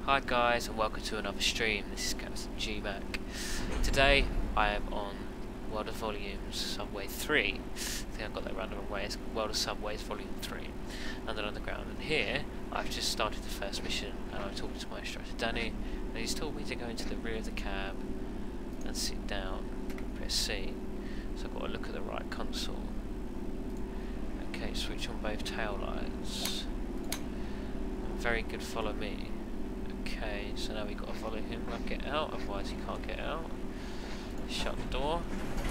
Hi guys and welcome to another stream. This is Captain G-Mac. Today I am on World of Volumes Subway 3. I think I got that round the wrong way. It's World of Subways Volume 3. Under Underground. And here I've just started the first mission and I'm talking to my instructor Danny, and he's told me to go into the rear of the cab and sit down, press C. So I've got to look at the right console. Okay, switch on both tail lights. Very good, follow me. Okay, so now we've got to follow him and get out, otherwise he can't get out. Shut the door.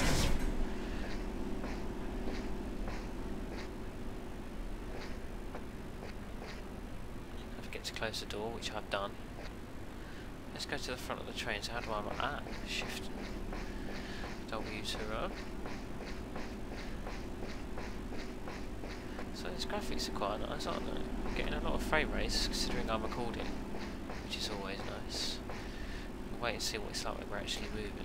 Have to get to close the door, which I've done. Let's go to the front of the train. So how do I shift W to run? So these graphics are quite nice, aren't they? I'm getting a lot of frame rates considering I'm recording, which is always nice. I'll wait and see what it's like when we're actually moving.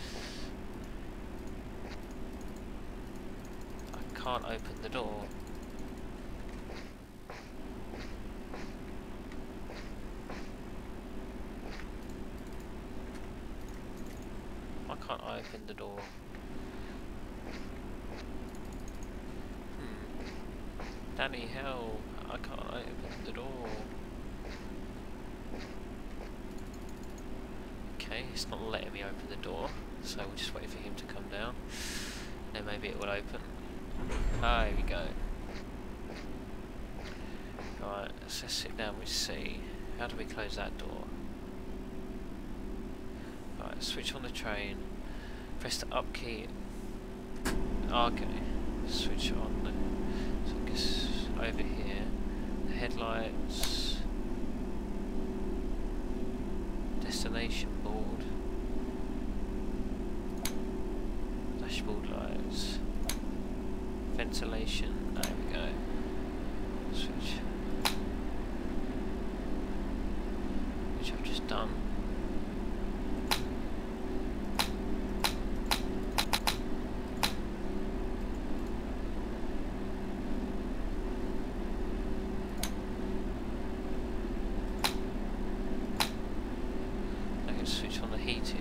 I can't open the door. Why can't I open the door? Danny, help! I can't open the door. Okay, it's not letting me open the door, so we'll just wait for him to come down. Then maybe it will open. Ah, here we go. Right, let's just sit down with C. How do we close that door? Right, switch on the train. Press the up key. Okay, switch on the... So I guess over here, the headlights, destination board, dashboard lights, ventilation, there we go, switch, which I've just done. Switch on the heating.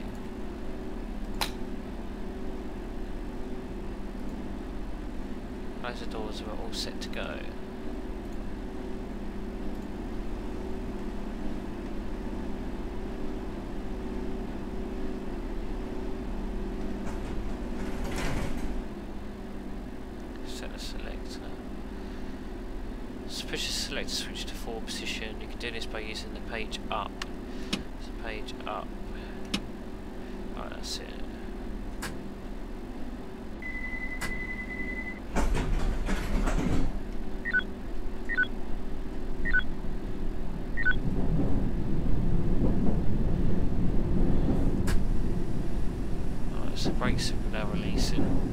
Close the doors, we're all set to go. Set a selector. Push the selector switch to forward position. You can do this by using the page up. Page up. Right, that's it. Right, so the brakes are now releasing.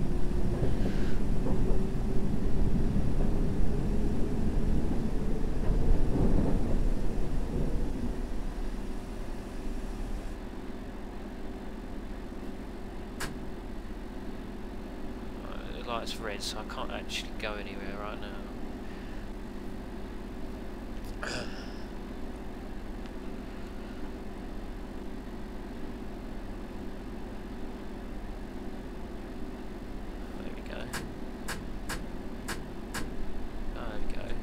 Light's red, so I can't actually go anywhere right now. There we go. There we go.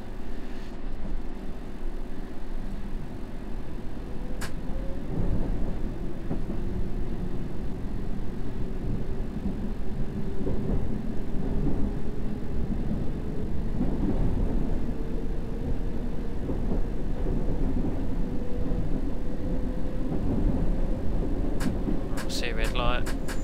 See a red light.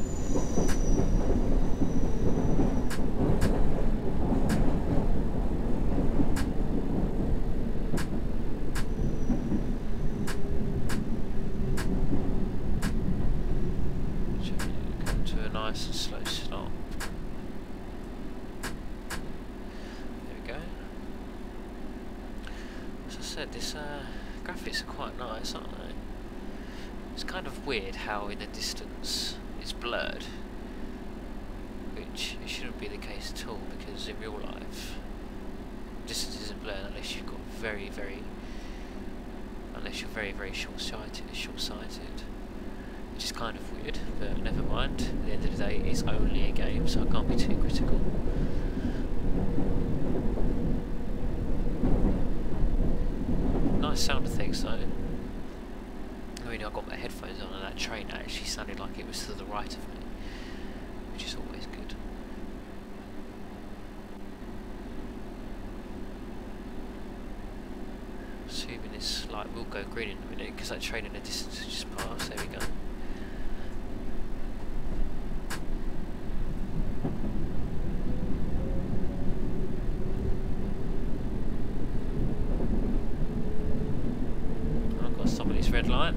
Come to a nice and slow stop. There we go. As I said, this graphics are quite nice, aren't they? It's kind of weird how in the distance it's blurred, which it shouldn't be the case at all, because in real life distance isn't blurred unless you've got very, very unless you're very, very short-sighted, which is kind of weird, but never mind. At the end of the day, it's only a game, so I can't be too critical. Nice sound effects though. I mean, I got my headphones on and that train actually sounded like it was to the right of me, which is always good. Assuming this light will go green in a minute, because that train in the distance has just passed. There we go. I've got somebody's red light.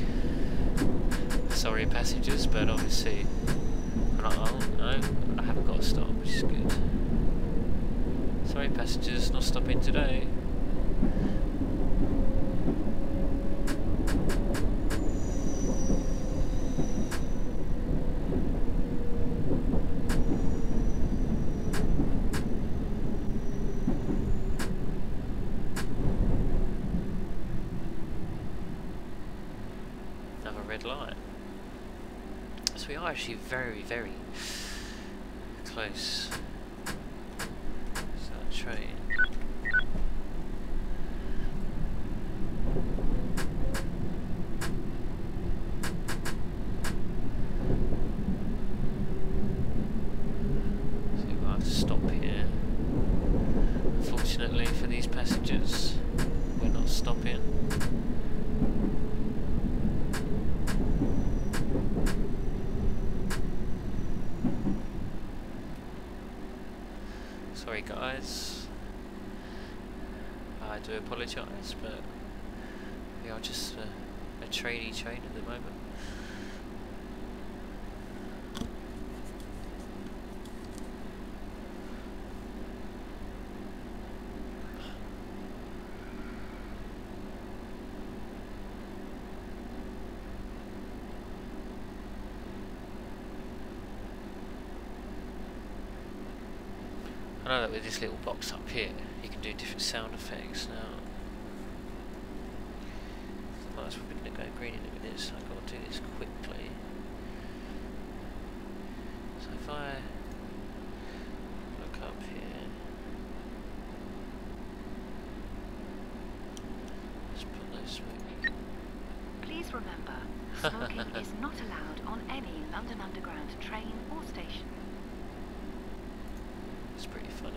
Sorry passengers, but obviously oh, no, I haven't got to stop, which is good. Sorry passengers, not stopping today. Another red light. So we are actually very, very close to that train. So we'll have to stop here. Unfortunately for these passengers, we're not stopping. Sorry guys, I do apologise, but we are just a trainee train at the moment. I know that with this little box up here, you can do different sound effects now. Might as well be going to go green in a minute, so I've got to do this quickly. So if I look up here, let's put no smoking. Please remember, smoking is not allowed on any London Underground train or station. It's pretty funny.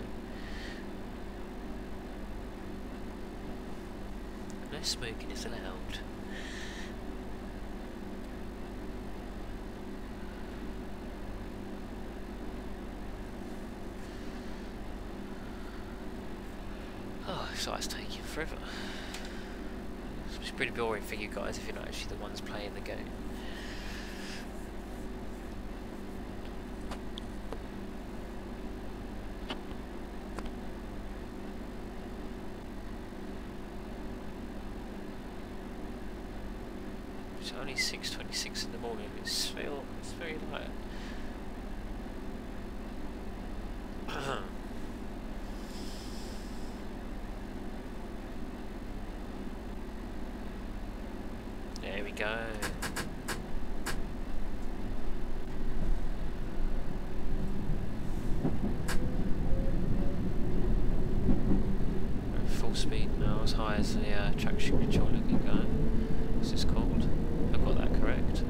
No smoking is allowed. Oh, so it's taking forever. It's pretty boring for you guys if you're not actually the ones playing the game. It's only 6:26 in the morning. It's very light. There we go. Full speed now, as high as the traction controller can go. What's this called? I've got that correct.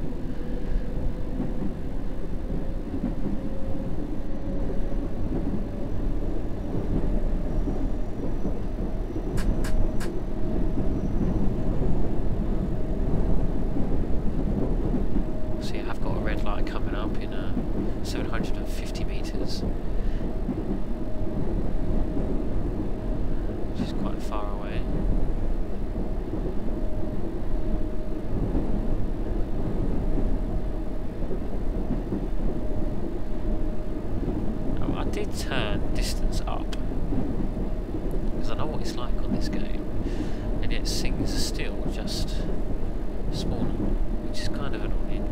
See, I've got a red light coming up in 750 metres, which is quite far away. I did turn distance up because I know what it's like on this game, and yet things are still just smaller, which is kind of annoying.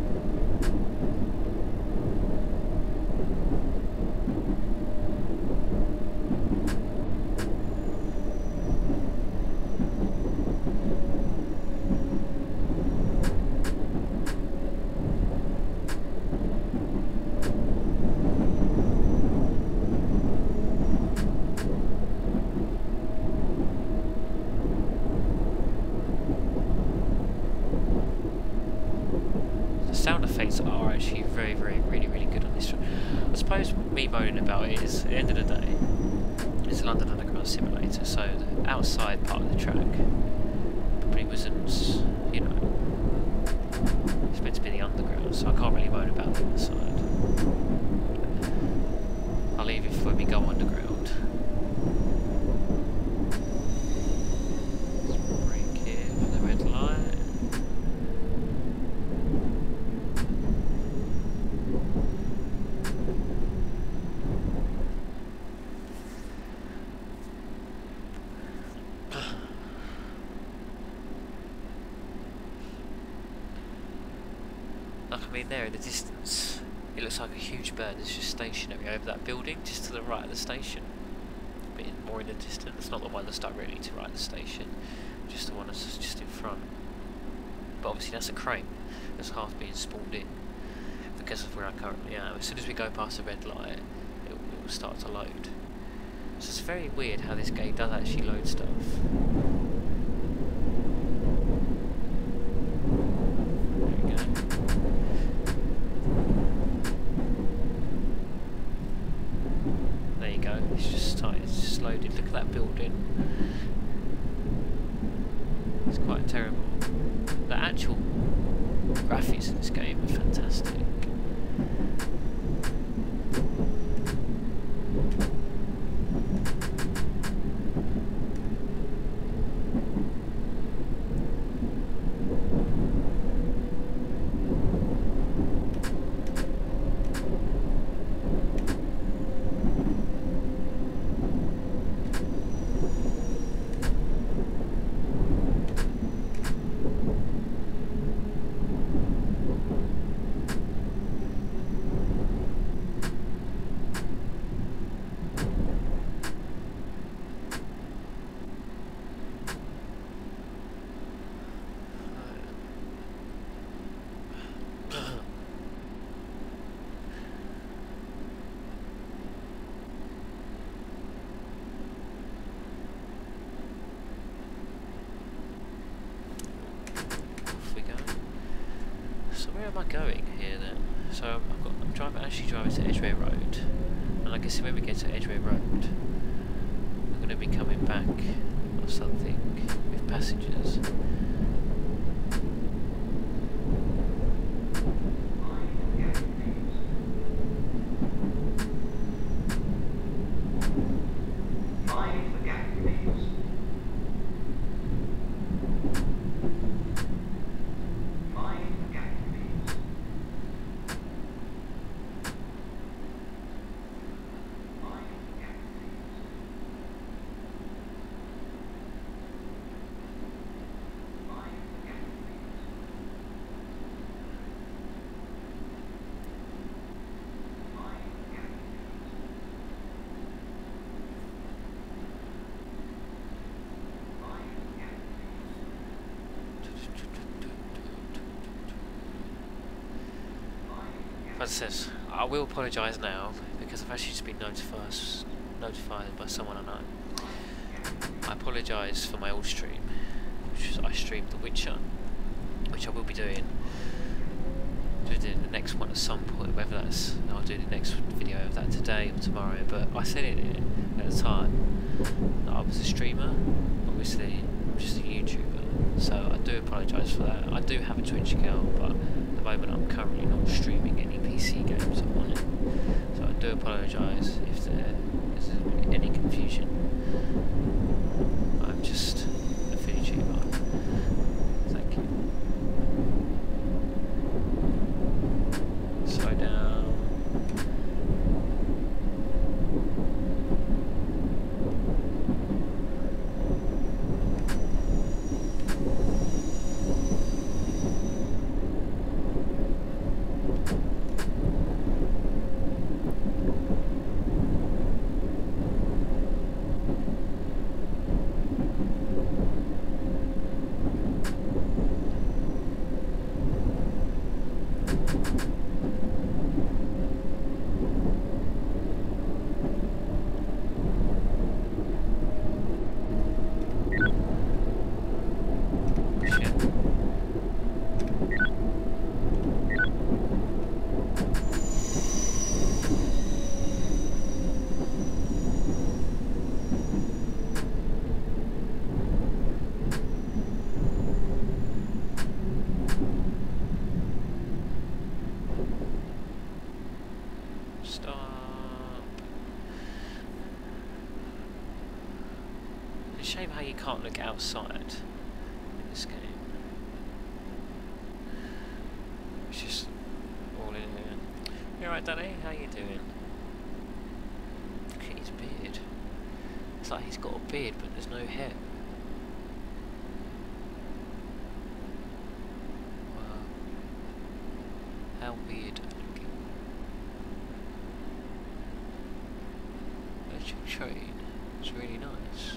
sound effects are actually very, really good on this. I suppose me moaning about it is, at the end of the day, it's a London Underground simulator, so the outside part of the track probably wasn't, you know, it's meant to be the underground, so I can't really moan about the inside. I'll leave it for when we go underground. Let's brake here for the red light. Like, I mean, there in the distance, it looks like a huge bird that's just stationary over that building, just to the right of the station. A bit more in the distance, not the one that's directly to right of the station, just the one that's just in front. But obviously that's a crane that's half being spawned in, because of where I currently am. As soon as we go past the red light, it will start to load. So it's very weird how this game does actually load stuff. There we go. There you go, it's just started, it's just loaded. Look at that building. It's quite terrible. The actual graphics in this game are fantastic. Where am I going here then? So I'm actually driving to Edgware Road, and I guess when we get to Edgware Road, we're going to be coming back or something with passengers. As I said, I will apologise now because I've actually just been notified by someone I know. I apologise for my old stream, which I streamed The Witcher, which I will be doing the next one at some point, whether that's, I'll do the next video of that today or tomorrow, but I said it at the time that I was a streamer, obviously I'm just a YouTuber, so I do apologise for that. I do have a Twitch account, but at the moment I'm currently not streaming any PC games on it, so I do apologise if there's any confusion. I'm just a VTuber. Thank you. Slow down. can't look outside in this game. It's just all in here. You alright, Danny? How you doing? Look at his beard. It's like he's got a beard but there's no hair. Wow. How weird looking. Virtual train. It's really nice.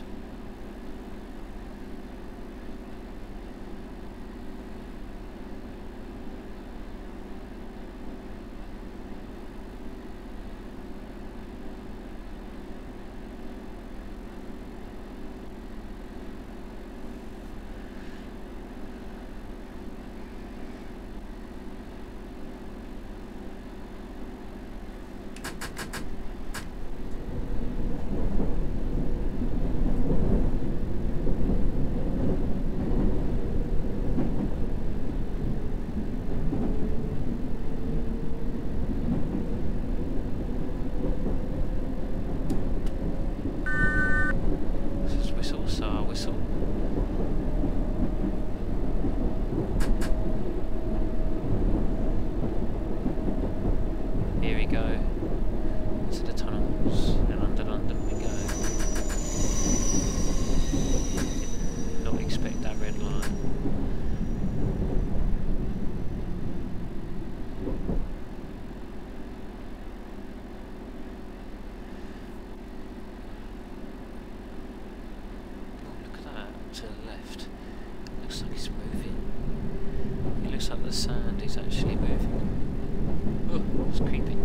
Here we go, into the tunnels, and under London we go. Did not expect that red line. Oh, look at that, to the left. It looks like it's moving. It looks like the sand is actually moving. Oh, it's creepy.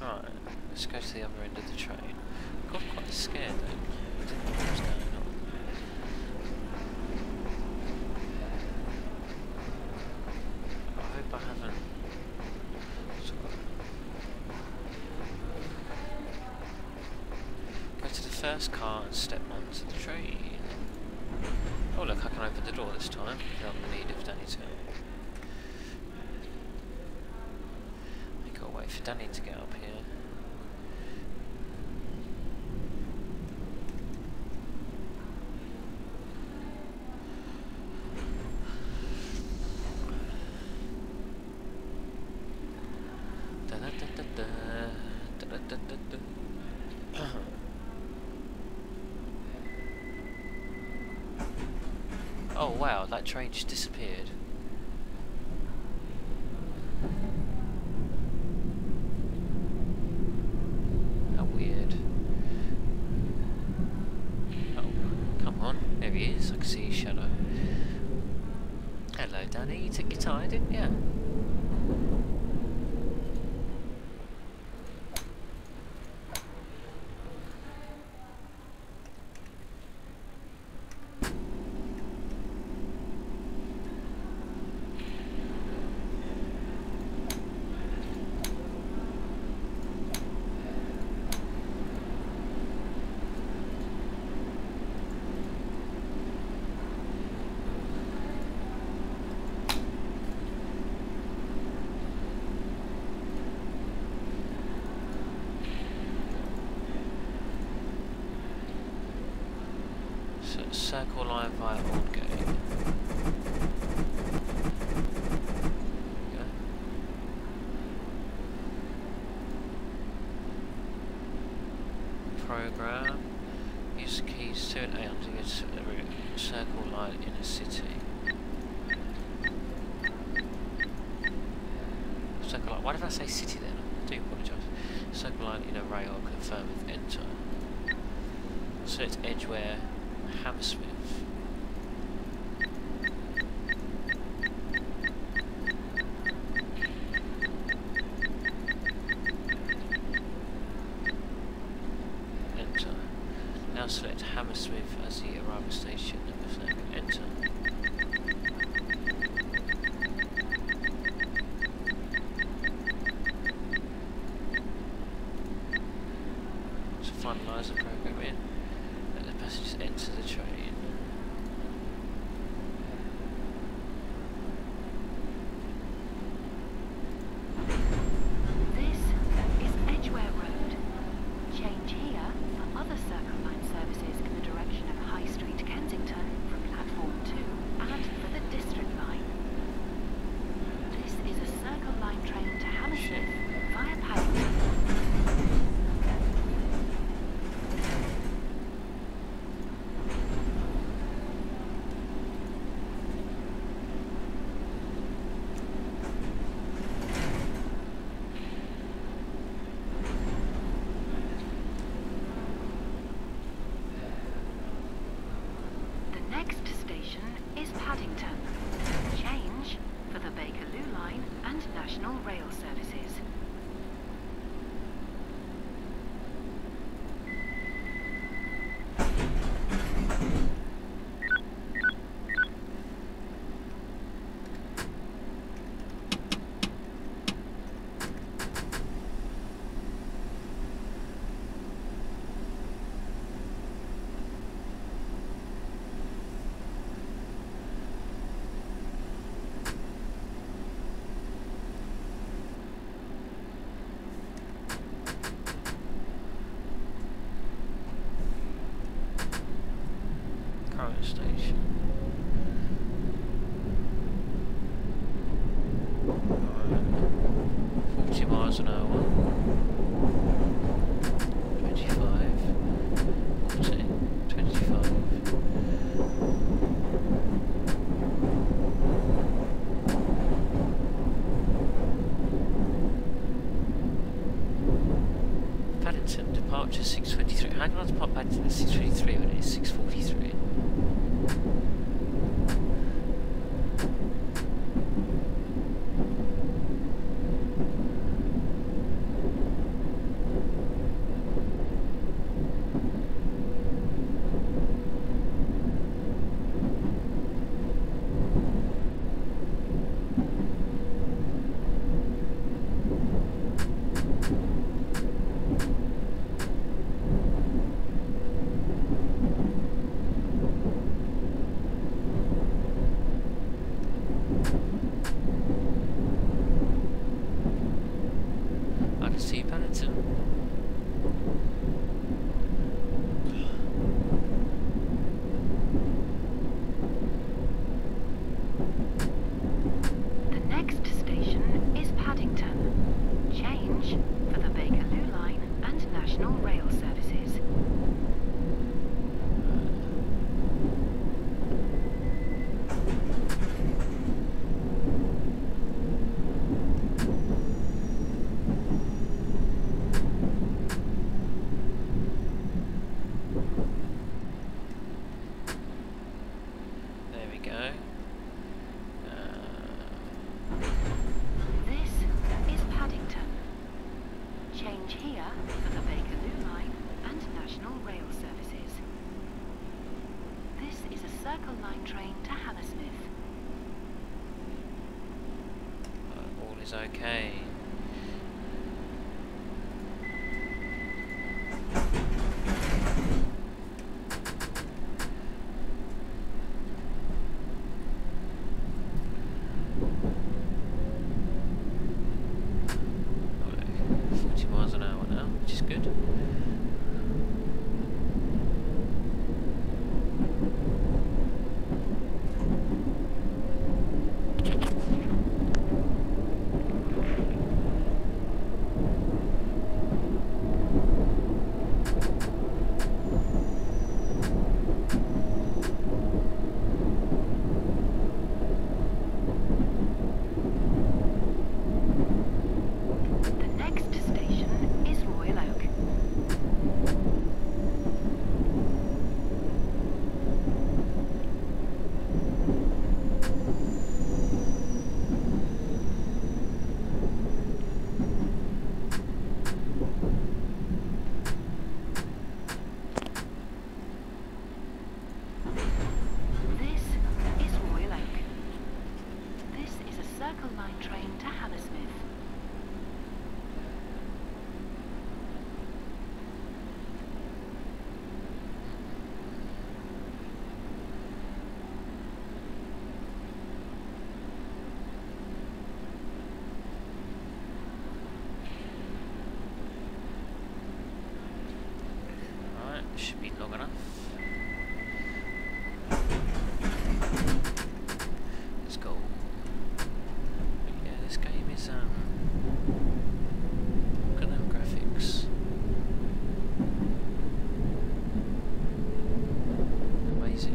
Right, let's go to the other end of the train. I got quite scared then. I didn't know what was going on. I hope I haven't... Go to the first car and step onto the train. Oh look, I can open the door this time, without the need of Danny to... I gotta wait for Danny to get up here. Oh wow, that train just disappeared. How weird. Oh, come on, there he is, I can see his shadow. Hello Danny, you took your time, didn't you? Circle line via Aldgate. Yeah. Program. Use keys 2 and 8 to get to the route. Circle line in a city. Circle line. Why did I say city then? I do apologise. Circle line in a rail. Confirm with enter. So it's Edgware. Hammersmith. Enter. Now select Hammersmith as the arrival station. Enter. To finalise the program in. Passengers enter the train. This is Edgware Road. Change here for other Circle Line services in the direction of High Street, Kensington from platform 2 and for the District Line. This is a Circle Line train to Hammersmith via Paddington. Next station is Paddington. Change for the Bakerloo Line and National Rail services. Current station. Right. 40 miles an hour. 25. 40. 25. Paddington, departure 6:23. How can I depart Paddington at 6:23 when it is 6:43? see Paddington. The next station is Paddington. Change for the Bakerloo Line and National Rail services. There we go. This is Paddington. Change here for the Bakerloo Line and National Rail services. This is a Circle Line train to Hammersmith. All is okay. Alright, 40 miles an hour now, which is good. The next station is Royal Oak. This is Royal Oak. This is a Circle Line train to Hammersmith. Alright, should be long enough. Let's go. Yeah, this game is look at them graphics. Amazing.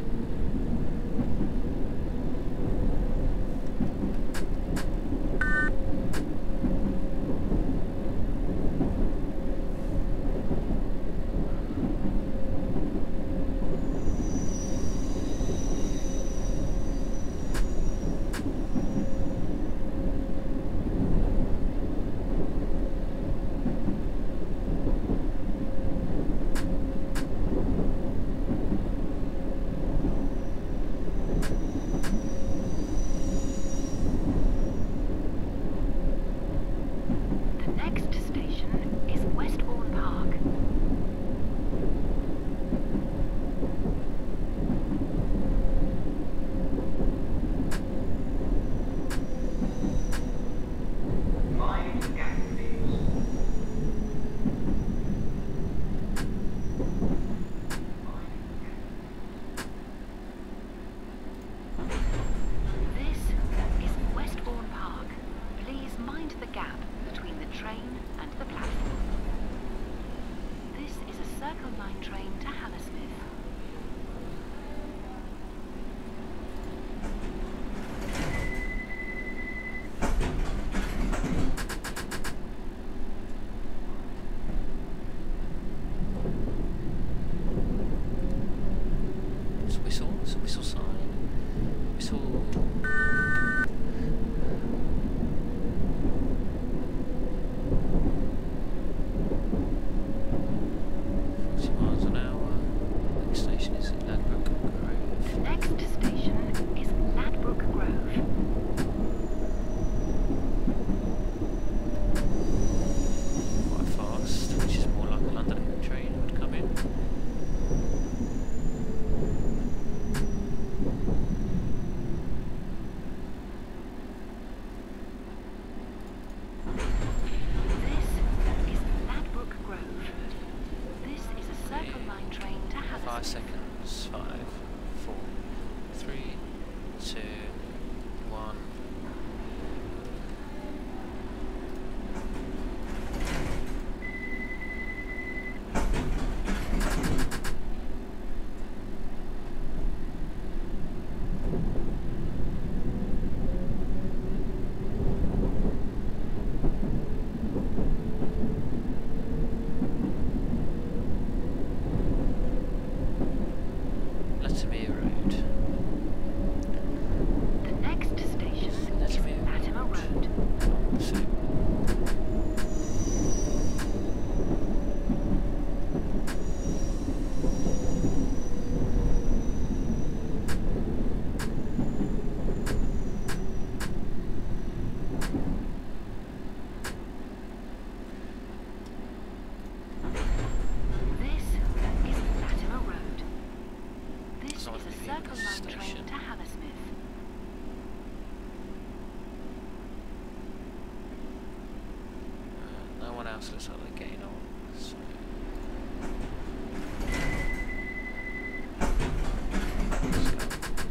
The next station is Westbourne Park. Mind the gap, please. This is Westbourne Park. Please mind the gap between the train and the platform. This is a Circle Line train to Hammersmith. It's a whistle. It's a whistle sign. Whistle. 40 miles an hour. looks like they're getting on. So. Let's go.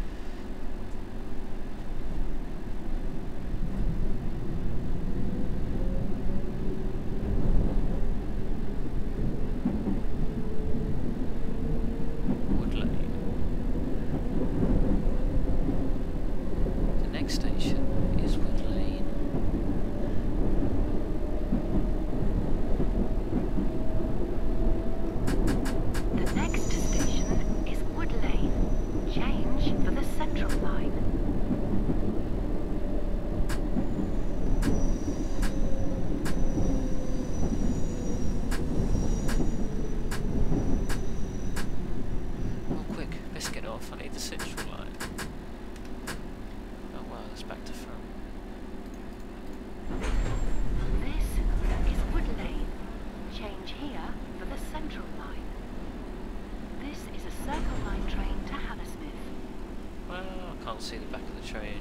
Wood Lane. The next station is Wood Lane. The next station is Wood Lane. Change for the Central Line. Oh, quick, let's get off. I need the Central Line. Oh wow, that's back to front. This is Wood Lane. Change here for the Central Line. This is a Circle Line train to Hammersmith. Well, I can't see the back of the train.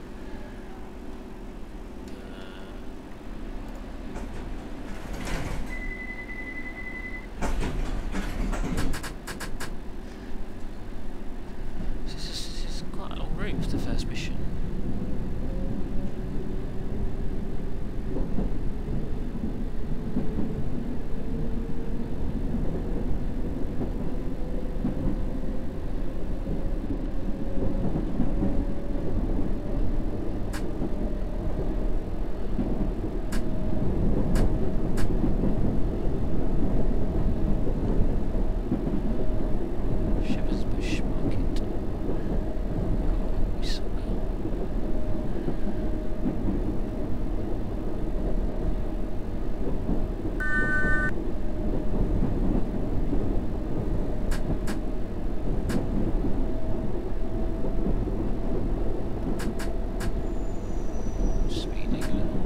This is quite a long route for the first mission. Shepherd's Bush Market. We saw that. Speeding a little.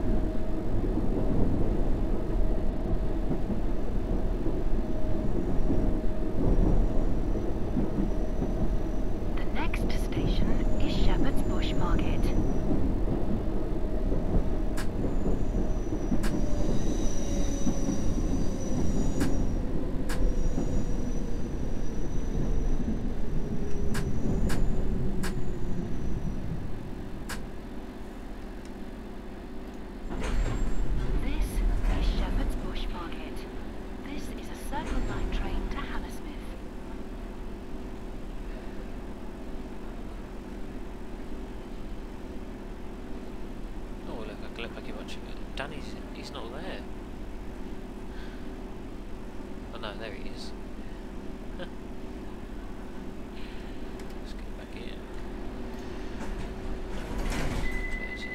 The next station is Shepherd's Bush Market. This is Shepherd's Bush Market. This is a Circle Line train to Hammersmith. Oh look, I look like a bunch of it. Danny's, he's not there. Oh no, there he is. Let's get back in. 30.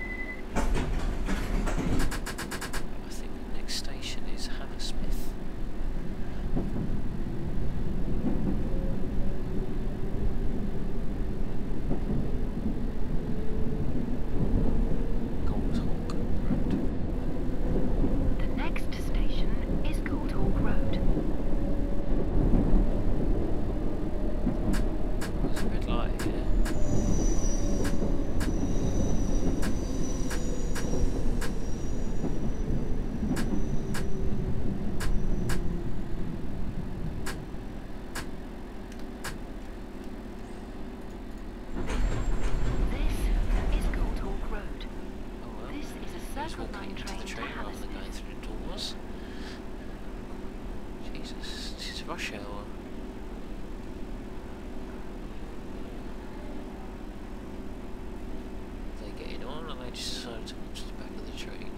I think the next station is Hammersmith. Goldhawk Road. The next station is Goldhawk Road. There's a red light here. This is Goldhawk Road. Oh well. This is a Let's Circle walk Line into train the to train rather than going Hammersmith. through the doors. Jesus, this is rush hour. Are they getting on or they just decided to watch the back of the train?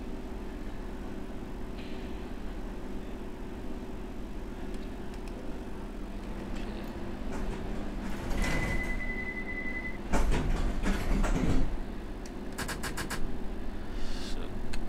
So,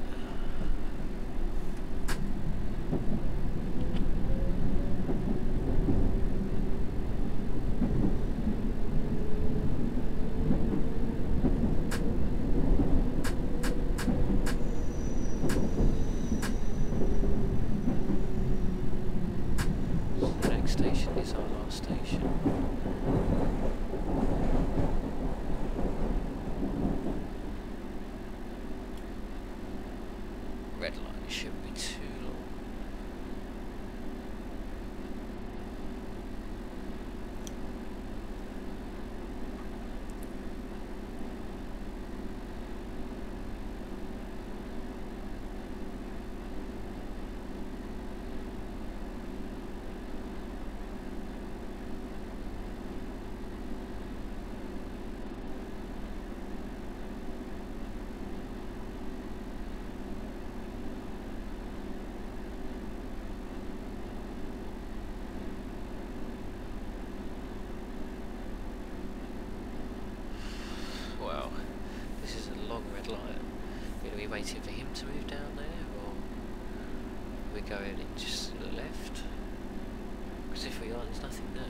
the next station is our last station. Red light shouldn't be too long. we're going in just to the left. Because if we are, there's nothing there.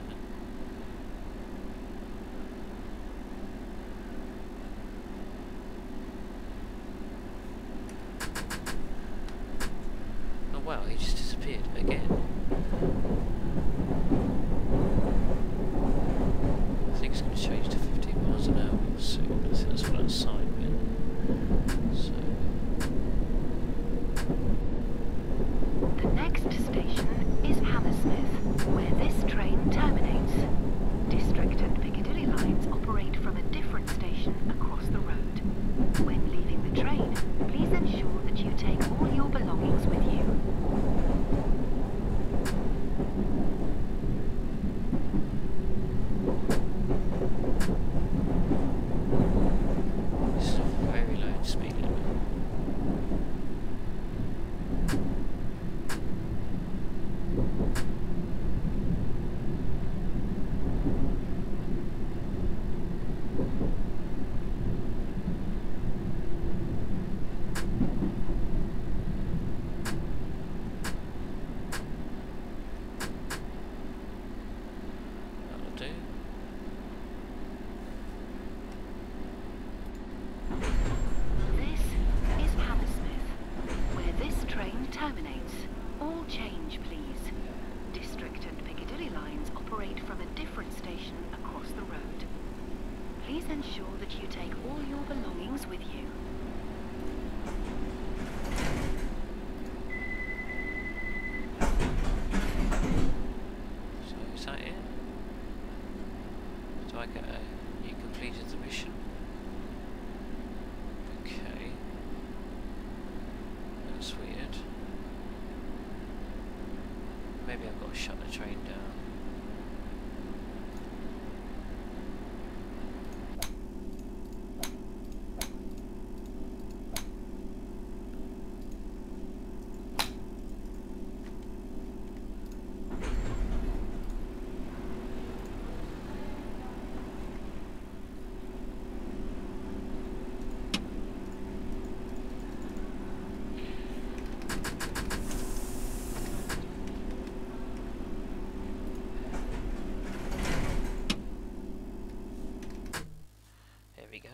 Oh wow, he just disappeared again. I think it's going to change to 15 miles an hour soon. I think that's what that sign meant. So. The next station is Hammersmith, where this train terminates. District and Piccadilly lines operate from a different station across the road. When leaving the train, please ensure that you take all your belongings with you. This is a very low speed limit. That'll do. This is Hammersmith, where this train terminates. All change, please. District and Piccadilly lines operate from a different station across the road. Please ensure that you take all your belongings with you. So is that it? Do I get a you completed the mission? Okay. That's weird. Maybe I've got to shut the train down. There we go.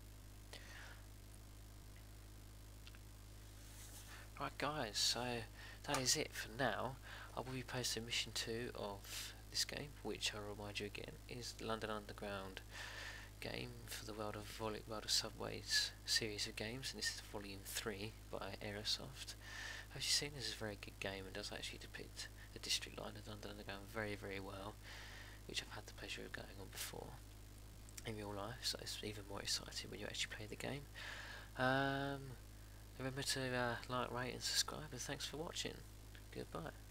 Right guys, so that is it for now. I will be posting mission 2 of this game, which I'll remind you again is the London Underground game for the World of Subways series of games, and this is volume 3 by Aerosoft. As you've seen, this is a very good game and does actually depict the district line of London Underground very, very well, which I've had the pleasure of going on before in real life, so it's even more exciting when you actually play the game. Remember to like, rate and subscribe, and thanks for watching. Goodbye.